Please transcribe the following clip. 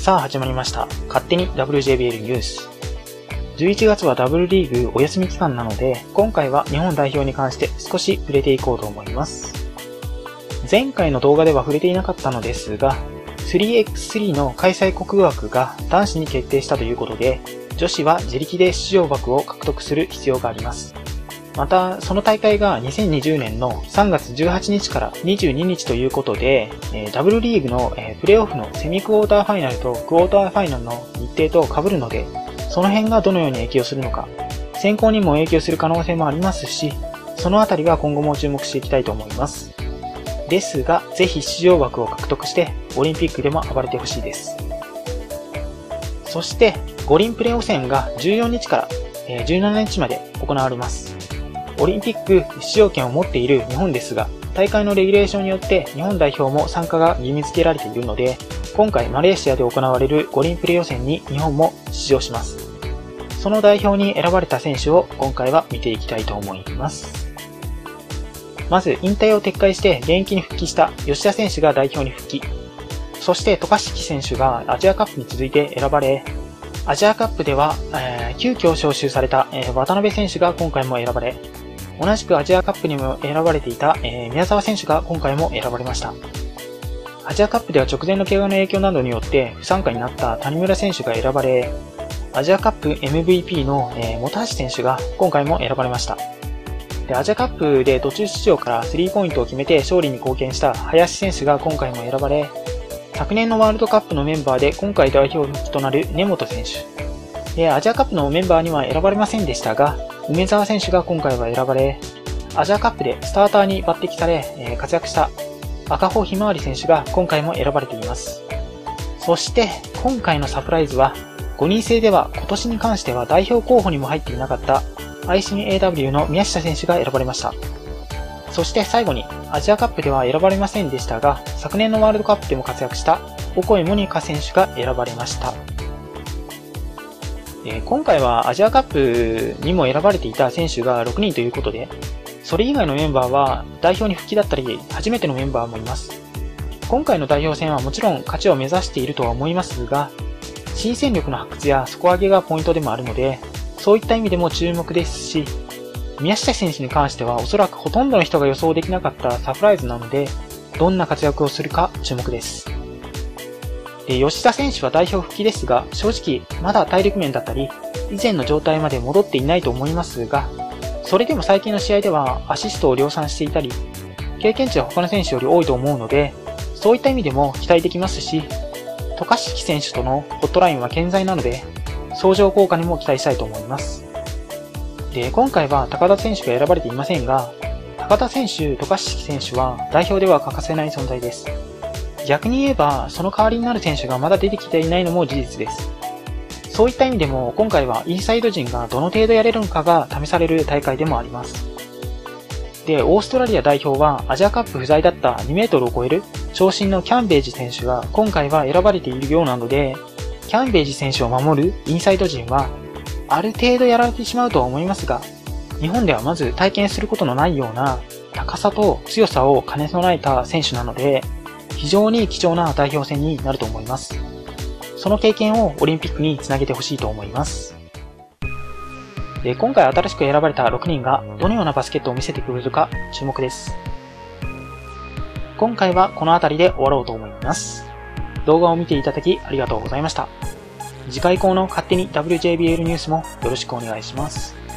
さあ始まりました。勝手に WJBL ニュース。11月は W リーグお休み期間なので、今回は日本代表に関して少し触れていこうと思います。前回の動画では触れていなかったのですが、3x3 の開催国枠が男子に決定したということで、女子は自力で出場枠を獲得する必要があります。また、その大会が2020年の3月18日から22日ということで、W リーグのプレーオフのセミクォーターファイナルとクォーターファイナルの日程と被るので、その辺がどのように影響するのか、選考にも影響する可能性もありますし、そのあたりは今後も注目していきたいと思います。ですが、ぜひ出場枠を獲得して、オリンピックでも暴れてほしいです。そして、五輪プレーオフ戦が14日から17日まで行われます。オリンピック出場権を持っている日本ですが、大会のレギュレーションによって日本代表も参加が義務付けられているので、今回マレーシアで行われる五輪プレー予選に日本も出場します。その代表に選ばれた選手を今回は見ていきたいと思います。まず引退を撤回して現役に復帰した吉田選手が代表に復帰。そして渡嘉敷選手がアジアカップに続いて選ばれ、アジアカップでは、急遽招集された、渡辺選手が今回も選ばれ、同じくアジアカップにも選ばれていた、宮沢選手が今回も選ばれました。アジアカップでは直前の怪我の影響などによって不参加になった谷村選手が選ばれ、アジアカップ MVP の、本橋選手が今回も選ばれました。で、アジアカップで途中出場からスリーポイントを決めて勝利に貢献した林選手が今回も選ばれ、昨年のワールドカップのメンバーで今回代表復帰となる根本選手。で、アジアカップのメンバーには選ばれませんでしたが、梅澤選手が今回は選ばれ、アジアカップでスターターに抜擢され、活躍した赤穂ひまわり選手が今回も選ばれています。そして今回のサプライズは、5人制では今年に関しては代表候補にも入っていなかった愛心 AW の宮下選手が選ばれました。そして最後にアジアカップでは選ばれませんでしたが、昨年のワールドカップでも活躍したオコエモニカ選手が選ばれました。今回はアジアカップにも選ばれていた選手が6人ということで、それ以外のメンバーは代表に復帰だったり初めてのメンバーもいます。今回の代表戦はもちろん勝ちを目指しているとは思いますが、新戦力の発掘や底上げがポイントでもあるので、そういった意味でも注目ですし、宮下選手に関してはおそらくほとんどの人が予想できなかったサプライズなので、どんな活躍をするか注目です。吉田選手は代表復帰ですが、正直まだ体力面だったり、以前の状態まで戻っていないと思いますが、それでも最近の試合ではアシストを量産していたり、経験値は他の選手より多いと思うので、そういった意味でも期待できますし、渡嘉敷選手とのホットラインは健在なので、相乗効果にも期待したいと思います。で、今回は高田選手が選ばれていませんが、高田選手、渡嘉敷選手は代表では欠かせない存在です。逆に言えば、その代わりになる選手がまだ出てきていないのも事実です。そういった意味でも、今回はインサイド陣がどの程度やれるのかが試される大会でもあります。で、オーストラリア代表はアジアカップ不在だった2メートルを超える長身のキャンベージ選手が今回は選ばれているようなので、キャンベージ選手を守るインサイド陣は、ある程度やられてしまうとは思いますが、日本ではまず体験することのないような高さと強さを兼ね備えた選手なので、非常に貴重な代表戦になると思います。その経験をオリンピックにつなげてほしいと思います。で、今回新しく選ばれた6人がどのようなバスケットを見せてくれるか注目です。今回はこの辺りで終わろうと思います。動画を見ていただきありがとうございました。次回以降の勝手に WJBL ニュースもよろしくお願いします。